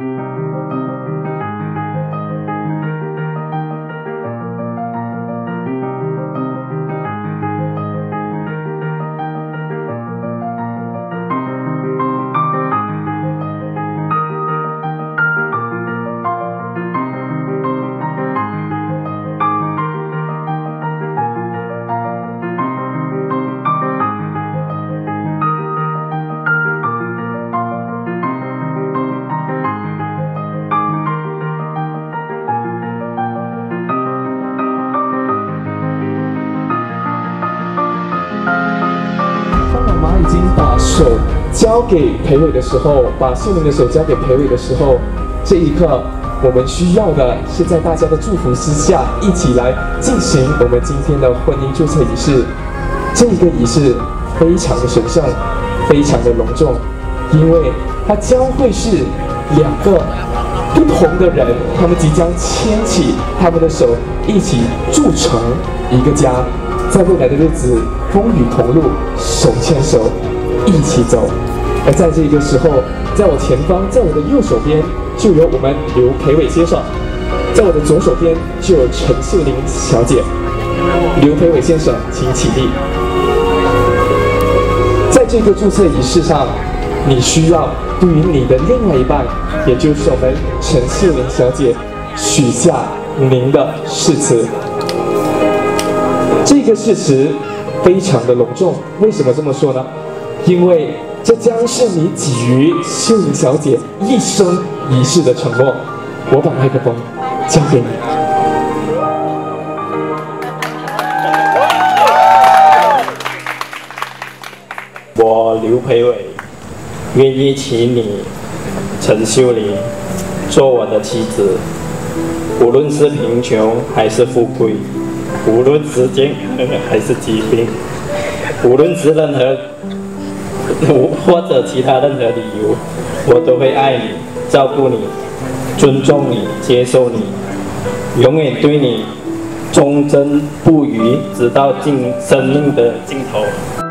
手交给裴伟的时候，把秀玲的手交给裴伟的时候，这一刻我们需要的是在大家的祝福之下，一起来进行我们今天的婚姻注册仪式。这个仪式非常的神圣，非常的隆重，因为它将会是两个不同的人，他们即将牵起他们的手，一起铸成一个家，在未来的日子风雨同路，手牵手一起走。而在这个时候，在我前方，在我的右手边就有我们刘培伟先生，在我的左手边就有陈秀玲小姐。刘培伟先生，请起立。在这个注册仪式上，你需要对于你的另外一半，也就是我们陈秀玲小姐，许下您的誓词。这个誓词非常的隆重，为什么这么说呢？因为这将是你给予秀玲小姐一生一世的承诺。我把麦克风交给你。 我刘培伟愿意请你陈秀玲做我的妻子，无论是贫穷还是富贵，无论是健康还是疾病，无论是任何或者其他任何理由，我都会爱你、照顾你、尊重你、接受你，永远对你忠贞不渝，直到生命的尽头。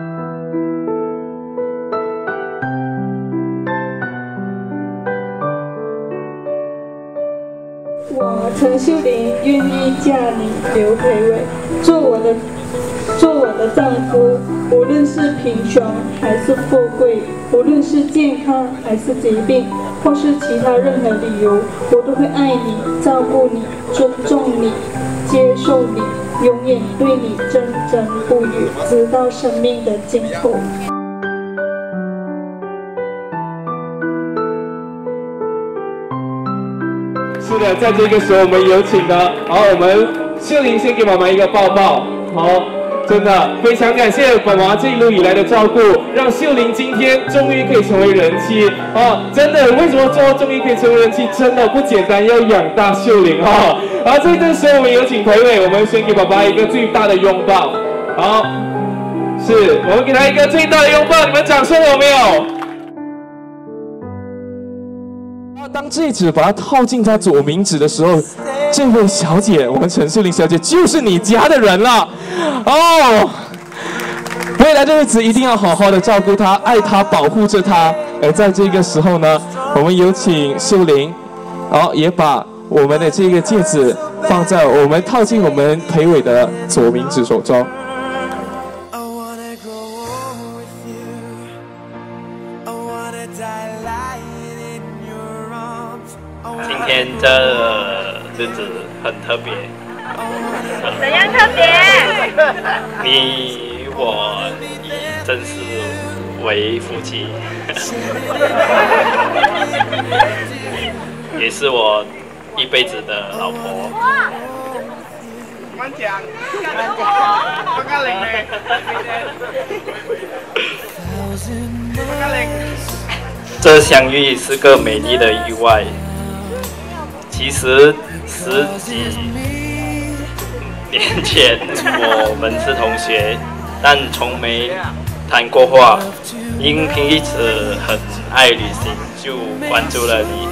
我陈秀玲愿意嫁你刘培伟，做我的丈夫，无论是贫穷还是富贵，无论是健康还是疾病，或是其他任何理由，我都会爱你、照顾你、尊重你、接受你，永远对你忠贞不渝，直到生命的尽头。 是的，在这个时候，我们有请的，好，我们秀玲先给妈妈一个抱抱，好，真的非常感谢妈妈这一路以来的照顾，让秀玲今天终于可以成为人妻，哦，真的，为什么说终于可以成为人妻？真的不简单，要养大秀玲哈。好，这个时候我们有请培伟，我们先给爸爸一个最大的拥抱，好，是我们给他一个最大的拥抱，你们掌声有没有？当戒指把它套进他左名指的时候，这位小姐，我们陈秀玲小姐就是你家的人了哦。未来的日子一定要好好的照顾她，爱她，保护着她。而在这个时候呢，我们有请秀玲，好，也把我们的这个戒指放在我们套进我们裴伟的左名指手中。 今天这日子很特别， 怎样特别？ 你我已正式为夫妻，也是我一辈子的老婆。这相遇是个美丽的意外。其实10几年前我们是同学，但从没谈过话。因彼此很爱旅行，就关注了你。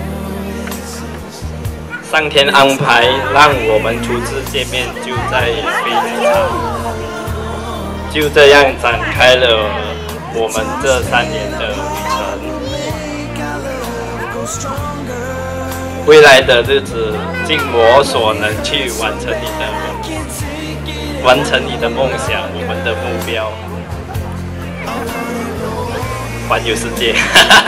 上天安排让我们初次见面，就在飞机场，就这样展开了我们这3年的旅程。 未来的日子，尽我所能去完成你的梦想，我们的目标，环游世界。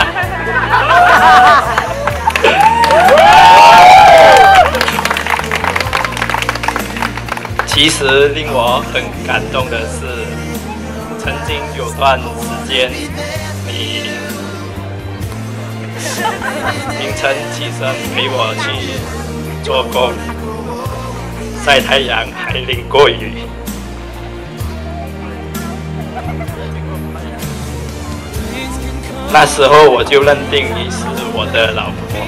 其实令我很感动的是，曾经有段时间，你凌晨起身陪我去做工，晒太阳还淋过雨。那时候我就认定你是我的老婆，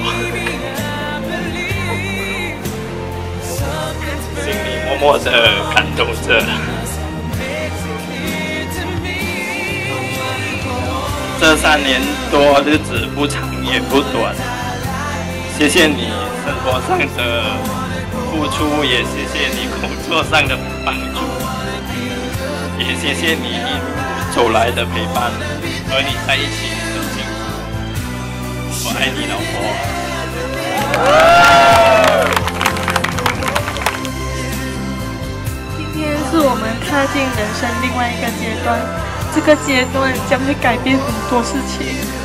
心里默默的感动着。这3年多日子不长也不短，谢谢你生活上的付出，也谢谢你工作上的帮助，也谢谢你一路走来的陪伴，和你在一起很幸福，我爱你，老婆。今天是我们踏进人生另外一个阶段。这个阶段将会改变很多事情。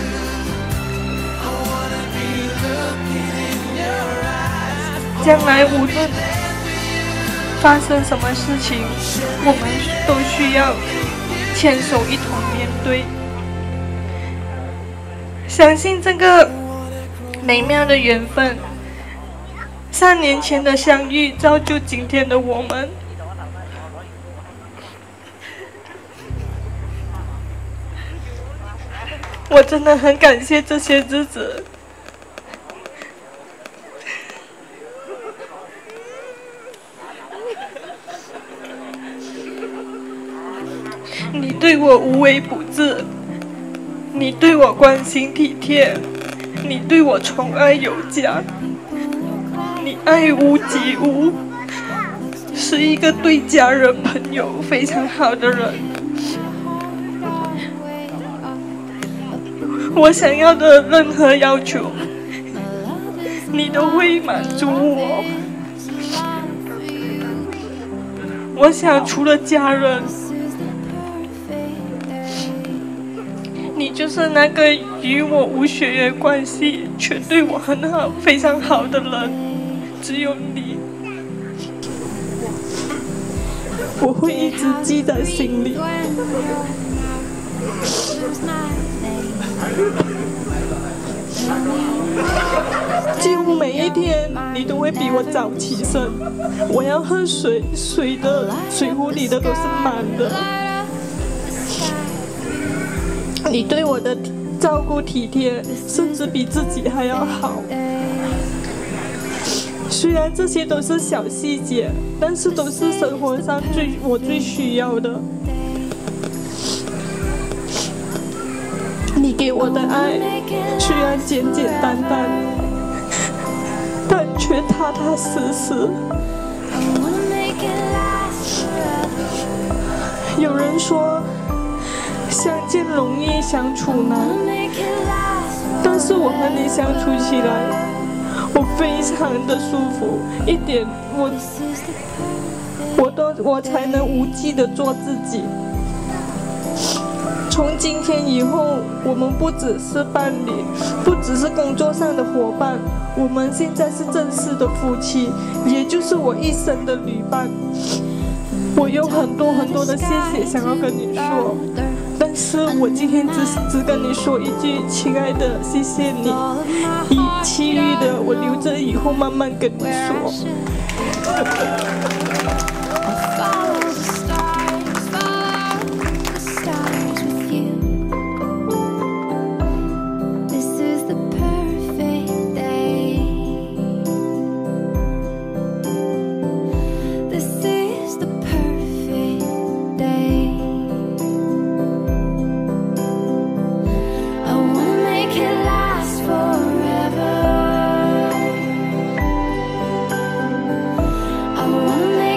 将来无论发生什么事情，我们都需要牵手一同面对。相信这个美妙的缘分，3年前的相遇造就今天的我们。我真的很感谢这些日子，你对我无微不至，你对我关心体贴，你对我宠爱有加，你爱屋及乌，是一个对家人朋友非常好的人。我想要的任何要求，你都会满足我。我想除了家人，你就是那个与我无血缘关系却对我很好、非常好的人，只有你，我会一直记在心里。几乎每一天，你都会比我早起身。我要喝水，水壶里的都是满的。你对我的照顾体贴，甚至比自己还要好。虽然这些都是小细节，但是都是生活上我最需要的。你给我的爱虽然简简单单，但却踏踏实实。有人说相见容易相处难，但是我和你相处起来，我非常的舒服，一点我才能无忌的做自己。从今天以后，我们不只是伴侣，不只是工作上的伙伴，我们现在是正式的夫妻，也就是我一生的旅伴。我有很多的谢谢想要跟你说，但是我今天只跟你说一句，亲爱的，谢谢你。其余的我留着以后慢慢跟你说。 I wanna make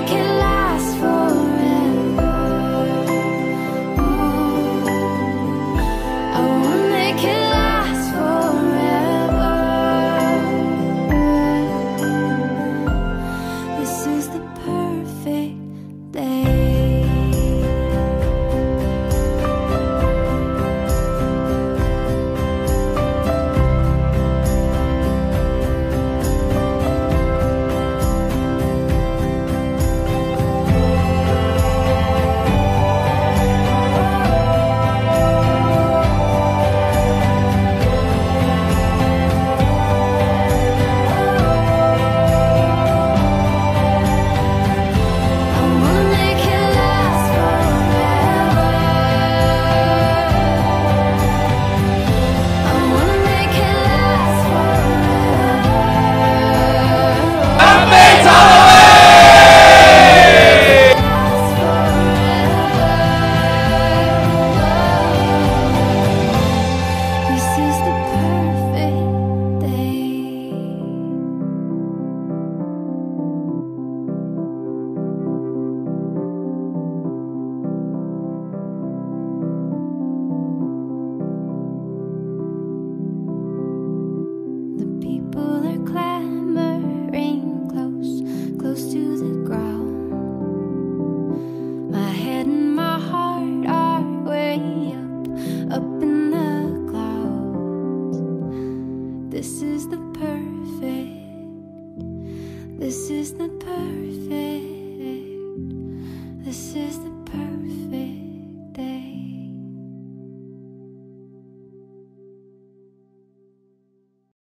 This is not perfect. This is the perfect.